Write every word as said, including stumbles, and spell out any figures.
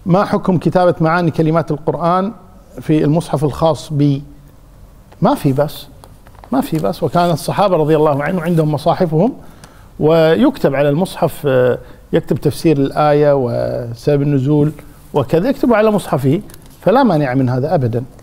ما حكم كتابة معاني كلمات القرآن في المصحف الخاص بي؟ ما في بس ما في بس وكان الصحابة رضي الله عنهم عندهم مصاحفهم ويكتب على المصحف، يكتب تفسير الآية وسبب النزول وكذا، يكتبوا على مصحفه، فلا مانع من هذا أبدا.